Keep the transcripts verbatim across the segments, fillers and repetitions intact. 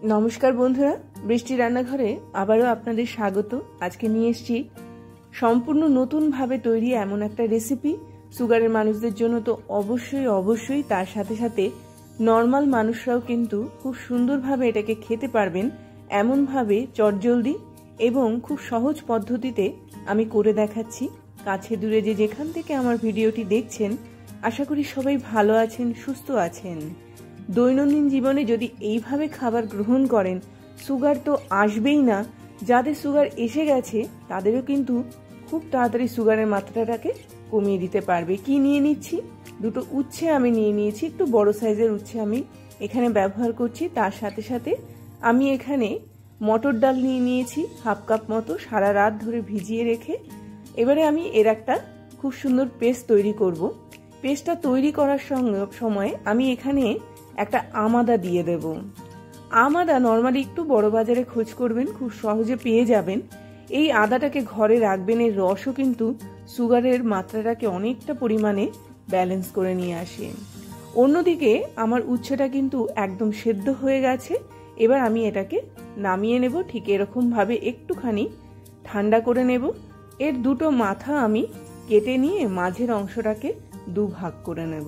নমস্কার বন্ধুরা, বৃষ্টি রান্নাঘরে আবারও আপনাদের স্বাগত। আজকে নিয়ে এসেছি সম্পূর্ণ নতুন ভাবে তৈরি এমন একটা রেসিপি। সুগারের মানুষদের জন্য তো অবশ্যই অবশ্যই, তার সাথে সাথে নর্মাল মানুষরাও কিন্তু খুব সুন্দরভাবে এটাকে খেতে পারবেন। এমনভাবে চটজলদি এবং খুব সহজ পদ্ধতিতে আমি করে দেখাচ্ছি। কাছে দূরে যে যেখান থেকে আমার ভিডিওটি দেখছেন, আশা করি সবাই ভালো আছেন, সুস্থ আছেন। দৈনন্দিন জীবনে যদি এইভাবে খাবার গ্রহণ করেন, সুগার তো আসবেই না। যাদের সুগার এসে গেছে তাদেরও কিন্তু খুব তাড়াতাড়ি সুগারের মাত্রাটাকে কমিয়ে দিতে পারবে। কি নিয়ে নিচ্ছি, দুটো উচ্ছে আমি নিয়ে নিয়েছি, একটু বড় সাইজের উচ্ছে আমি এখানে ব্যবহার করছি। তার সাথে সাথে আমি এখানে মটর ডাল নিয়ে নিয়েছি হাফ কাপ মতো, সারা রাত ধরে ভিজিয়ে রেখে। এবারে আমি এর একটা খুব সুন্দর পেস্ট তৈরি করব। পেস্টটা তৈরি করার সঙ্গে সময় আমি এখানে একটা আম আদা দিয়ে দেব। আম আদা নর্মালি একটু বড় বাজারে খোঁজ করবেন, খুব সহজে পেয়ে যাবেন। এই আদাটাকে ঘরে রাখবেন, এর রসও কিন্তু সুগারের মাত্রাটাকে অনেকটা পরিমাণে ব্যালেন্স করে নিয়ে আসে। অন্যদিকে আমার উচ্ছেটা কিন্তু একদম সেদ্ধ হয়ে গেছে। এবার আমি এটাকে নামিয়ে নেব, ঠিক এরকম ভাবে একটুখানি ঠান্ডা করে নেব। এর দুটো মাথা আমি কেটে নিয়ে মাঝের অংশটাকে দু ভাগ করে নেব।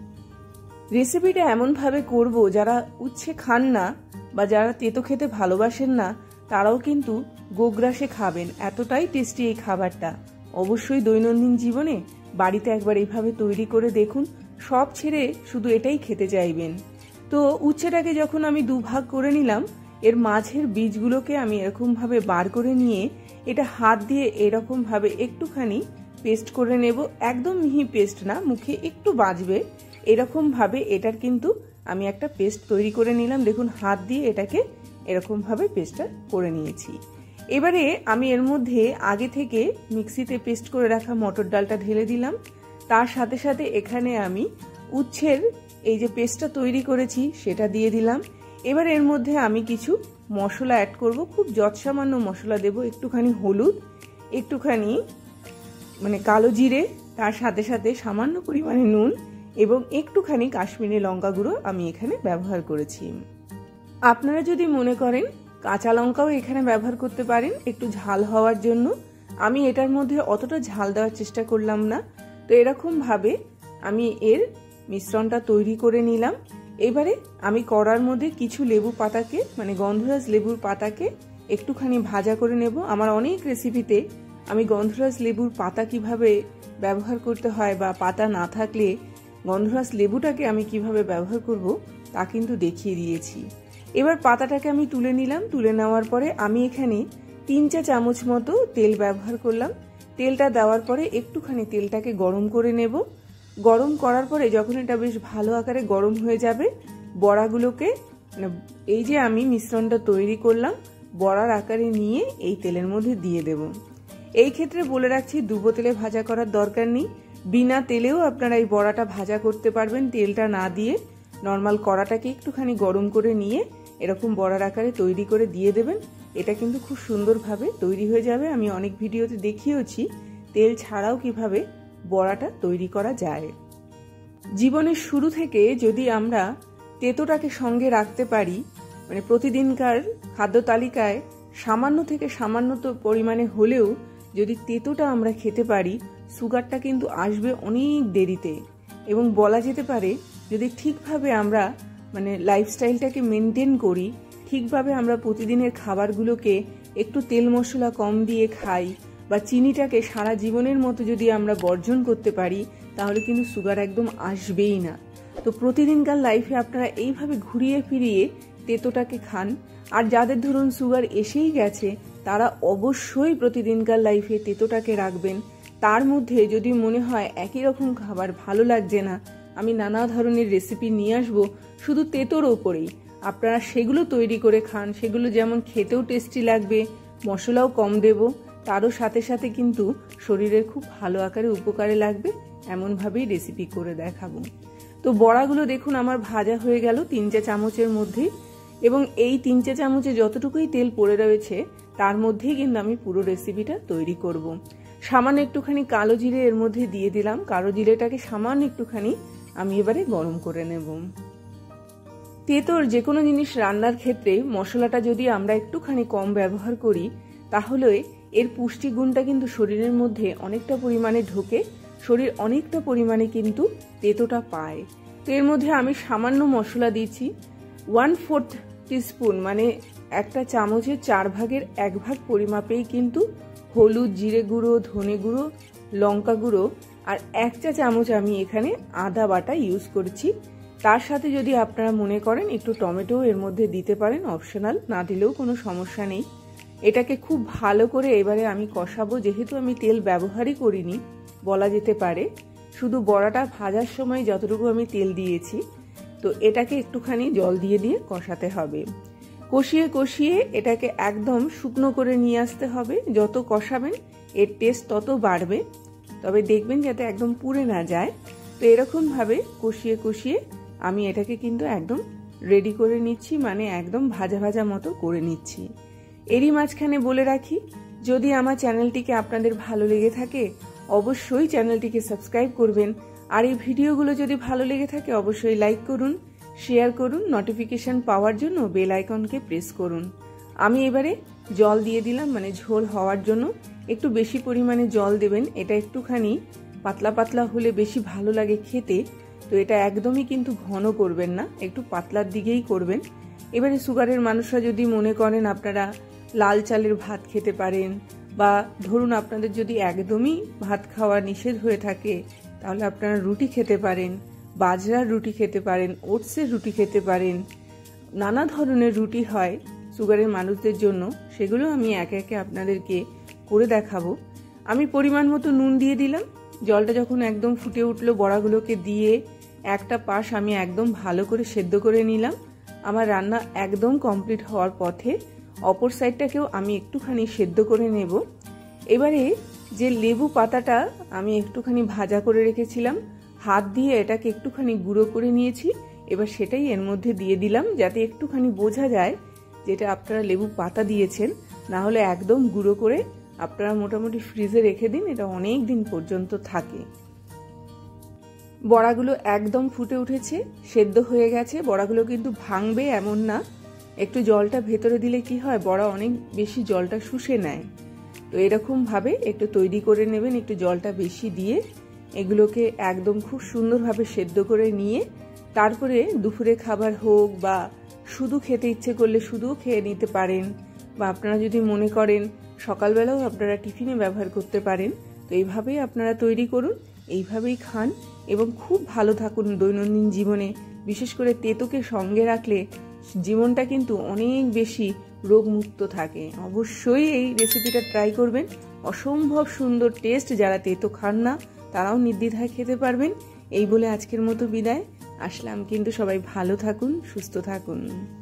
রেসিপিটা এমনভাবে করব, যারা উচ্ছে খান না বা যারা তেতো খেতে ভালোবাসেন না, তারাও কিন্তু গোগ্রাসে খাবেন। এতটাই টেস্টি এই খাবারটা। অবশ্যই দৈনন্দিন জীবনে বাড়িতে একবার এইভাবে তৈরি করে দেখুন, সব ছেড়ে শুধু এটাই খেতে চাইবেন। তো উচ্ছেটাকে যখন আমি দুভাগ করে নিলাম, এর মাঝের বীজগুলোকে আমি এরকমভাবে বার করে নিয়ে এটা হাত দিয়ে এরকমভাবে একটুখানি পেস্ট করে নেব। একদম মিহি পেস্ট না, মুখে একটু বাজবে এরকম ভাবে এটার কিন্তু আমি একটা পেস্ট তৈরি করে নিলাম। দেখুন, হাত দিয়ে এটাকে এরকম ভাবে পেস্টটা করে নিয়েছি। এবারে আমি এর মধ্যে আগে থেকে মিক্সিতে পেস্ট করে রাখা মটর ডালটা ঢেলে দিলাম। তার সাথে সাথে এখানে আমি উচ্ছের এই যে পেস্টটা তৈরি করেছি সেটা দিয়ে দিলাম। এবার এর মধ্যে আমি কিছু মশলা অ্যাড করব, খুব যৎসামান্য মশলা দেব। একটুখানি হলুদ, একটুখানি মানে কালো জিরে, তার সাথে সাথে সামান্য পরিমাণে নুন এবং একটুখানি কাশ্মীরি লঙ্কা গুঁড়ো আমি এখানে ব্যবহার করেছি। আপনারা যদি মনে করেন কাঁচা লঙ্কাও এখানে ব্যবহার করতে পারেন একটু ঝাল হওয়ার জন্য। আমি এটার মধ্যে অতটা ঝাল দেওয়ার চেষ্টা করলাম না। তো এরকম ভাবে আমি এর মিশ্রণটা তৈরি করে নিলাম। এবারে আমি কড়ার মধ্যে কিছু লেবু পাতাকে মানে গন্ধরাজ লেবুর পাতাকে একটুখানি ভাজা করে নেব। আমার অনেক রেসিপিতে আমি গন্ধরাজ লেবুর পাতা কিভাবে ব্যবহার করতে হয় বা পাতা না থাকলে গন্ধরাজ লেবুটাকে আমি কিভাবে ব্যবহার করব তা কিন্তু দেখিয়ে দিয়েছি। এবার পাতাটাকে আমি তুলে নিলাম। তুলে নেওয়ার পরে আমি এখানে তিন চা চামচ মতো তেল ব্যবহার করলাম। তেলটা দেওয়ার পরে একটুখানি তেলটাকে গরম করে নেব। গরম করার পরে যখন এটা বেশ ভালো আকারে গরম হয়ে যাবে, বড়াগুলোকে এই যে আমি মিশ্রণটা তৈরি করলাম বড়ার আকারে নিয়ে এই তেলের মধ্যে দিয়ে দেব। এই ক্ষেত্রে বলে রাখছি, ডুবো তেলে ভাজা করার দরকার নেই। বিনা তেলেও আপনারা এই বড়াটা ভাজা করতে পারবেন, তেলটা না দিয়ে। নর্মাল কড়াটাকে একটুখানি গরম করে নিয়ে এরকম বড়ার আকারে তৈরি করে দিয়ে দেবেন। এটা কিন্তু খুব সুন্দরভাবে তৈরি হয়ে যাবে। আমি অনেক ভিডিওতে দেখিয়েছি তেল ছাড়াও কিভাবে বড়াটা তৈরি করা যায়। জীবনের শুরু থেকে যদি আমরা তেতোটাকে সঙ্গে রাখতে পারি, মানে প্রতিদিনকার খাদ্য তালিকায় সামান্য থেকে সামান্য তো পরিমাণে হলেও যদি তেতোটা আমরা খেতে পারি, সুগারটা কিন্তু আসবে অনেক দেরিতে। এবং বলা যেতে পারে যদি ঠিকভাবে আমরা মানে লাইফস্টাইলটাকে মেনটেন করি, ঠিকভাবে আমরা প্রতিদিনের খাবারগুলোকে একটু তেল মশলা কম দিয়ে খাই বা চিনিটাকে সারা জীবনের মতো যদি আমরা বর্জন করতে পারি, তাহলে কিন্তু সুগার একদম আসবেই না। তো প্রতিদিনকার লাইফে আপনারা এইভাবে ঘুরিয়ে ফিরিয়ে তেতোটাকে খান। আর যাদের ধরুন সুগার এসেই গেছে, তারা অবশ্যই প্রতিদিনকার লাইফে তেতোটাকে রাখবেন। তার মধ্যে যদি মনে হয় একই রকম খাবার ভালো লাগছে না, আমি নানা ধরনের রেসিপি নিয়ে আসবো শুধু তেতোর ওপরেই, আপনারা সেগুলো তৈরি করে খান। সেগুলো যেমন খেতেও টেস্টি লাগবে, মশলাও কম দেব, তারও সাথে সাথে কিন্তু শরীরের খুব ভালো আকারে উপকারে লাগবে। এমনভাবেই রেসিপি করে দেখাবো। তো বড়াগুলো দেখুন আমার ভাজা হয়ে গেল তিন চা চামচের মধ্যে। এবং এই তিন চা চামচে যতটুকুই তেল পড়ে রয়েছে তার মধ্যেই কিন্তু আমি পুরো রেসিপিটা তৈরি করব। সামান্য একটুখানি কালো জিরে এর মধ্যে দিয়ে দিলাম। কালো জিরেটাকে সামান্য একটুখানি আমি এবারে গরম করে নেব। তেঁতোর যে কোনো জিনিস রান্নার ক্ষেত্রে মশলাটা যদি আমরা একটুখানি কম ব্যবহার করি তাহলে এর পুষ্টিগুণটা কিন্তু শরীরের মধ্যে অনেকটা পরিমাণে ঢোকে, শরীর অনেকটা পরিমাণে কিন্তু তেঁতোটা পায়। তো এর মধ্যে আমি সামান্য মশলা দিয়েছি, ওয়ান ফোর্থ টিস্পুন মানে একটা চামচের চার ভাগের এক ভাগ পরিমাপেই কিন্তু হলুদ, জিরে গুঁড়ো, ধনে গুঁড়ো, লঙ্কা গুঁড়ো আর এক চা চামচ আমি এখানে আদা বাটা ইউজ করেছি। তার সাথে যদি আপনারা মনে করেন একটু টমেটো এর মধ্যে দিতে পারেন, অপশনাল, না দিলেও কোনো সমস্যা নেই। এটাকে খুব ভালো করে এবারে আমি কষাবো। যেহেতু আমি তেল ব্যবহারই করিনি বলা যেতে পারে, শুধু বড়াটা ভাজার সময় যতটুকু আমি তেল দিয়েছি, তো এটাকে একটুখানি জল দিয়ে দিয়ে কষাতে হবে। কষিয়ে কষিয়ে এটাকে একদম শুকনো করে নিয়ে আসতে হবে। যত কষাবেন এর টেস্ট তত বাড়বে, তবে দেখবেন যাতে একদম পুড়ে না যায়। তো এরকমভাবে কষিয়ে কষিয়ে আমি এটাকে কিন্তু একদম রেডি করে নিচ্ছি, মানে একদম ভাজা ভাজা মতো করে নিচ্ছি। এরই মাঝখানে বলে রাখি, যদি আমার চ্যানেলটিকে আপনাদের ভালো লেগে থাকে অবশ্যই চ্যানেলটিকে সাবস্ক্রাইব করবেন, আর এই ভিডিওগুলো যদি ভালো লেগে থাকে অবশ্যই লাইক করুন, শেয়ার করুন, নোটিফিকেশন পাওয়ার জন্য বেল আইকনকে প্রেস করুন। আমি এবারে জল দিয়ে দিলাম, মানে ঝোল হওয়ার জন্য একটু বেশি পরিমাণে জল দেবেন। এটা একটুখানি পাতলা পাতলা হলে বেশি ভালো লাগে খেতে, তো এটা একদমই কিন্তু ঘন করবেন না, একটু পাতলার দিকেই করবেন। এবারে সুগারের মানুষরা যদি মনে করেন আপনারা লাল চালের ভাত খেতে পারেন, বা ধরুন আপনাদের যদি একদমই ভাত খাওয়া নিষেধ হয়ে থাকে তাহলে আপনারা রুটি খেতে পারেন, বাজরার রুটি খেতে পারেন, ওটসের রুটি খেতে পারেন। নানা ধরনের রুটি হয় সুগারের মানুষদের জন্য, সেগুলো আমি একে একে আপনাদেরকে করে দেখাবো। আমি পরিমাণ মতো নুন দিয়ে দিলাম। জলটা যখন একদম ফুটে উঠলো বড়াগুলোকে দিয়ে একটা পাশ আমি একদম ভালো করে সেদ্ধ করে নিলাম। আমার রান্না একদম কমপ্লিট হওয়ার পথে অপর সাইডটাকেও আমি একটুখানি সেদ্ধ করে নেব। এবারে যে লেবু পাতাটা আমি একটুখানি ভাজা করে রেখেছিলাম, হাত দিয়ে এটাকে একটুখানি গুঁড়ো করে নিয়েছি। এবার সেটাই এর মধ্যে দিয়ে দিলাম, যাতে একটুখানি বোঝা যায় যেটা আপনারা লেবু পাতা দিয়েছেন। না হলে একদম গুঁড়ো করে আপনারা মোটামুটি ফ্রিজে রেখে দিন, এটা অনেক দিন পর্যন্ত থাকে। বড়াগুলো একদম ফুটে উঠেছে, সেদ্ধ হয়ে গেছে। বড়াগুলো কিন্তু ভাঙবে এমন না, একটু জলটা ভেতরে দিলে কি হয়, বড়া অনেক বেশি জলটা শুষে নেয়। তো এরকমভাবে একটু তৈরি করে নেবেন, একটু জলটা বেশি দিয়ে এগুলোকে একদম খুব সুন্দরভাবে সেদ্ধ করে নিয়ে তারপরে দুপুরে খাবার হোক বা শুধু খেতে ইচ্ছে করলে শুধু খেয়ে নিতে পারেন, বা আপনারা যদি মনে করেন সকালবেলাও আপনারা টিফিনে ব্যবহার করতে পারেন। তো এইভাবেই আপনারা তৈরি করুন, এইভাবেই খান এবং খুব ভালো থাকুন দৈনন্দিন জীবনে। বিশেষ করে তেঁতোকে সঙ্গে রাখলে জীবনটা কিন্তু অনেক বেশি রোগমুক্ত থাকে। অবশ্যই এই রেসিপিটা ট্রাই করবেন, অসম্ভব সুন্দর টেস্ট। যারা তেঁতো খান না তারাও নির্দ্বিধায় খেতে পারবেন। এই বলে আজকের মতো বিদায়, আসলাম। কিন্তু সবাই ভালো থাকুন, সুস্থ থাকুন।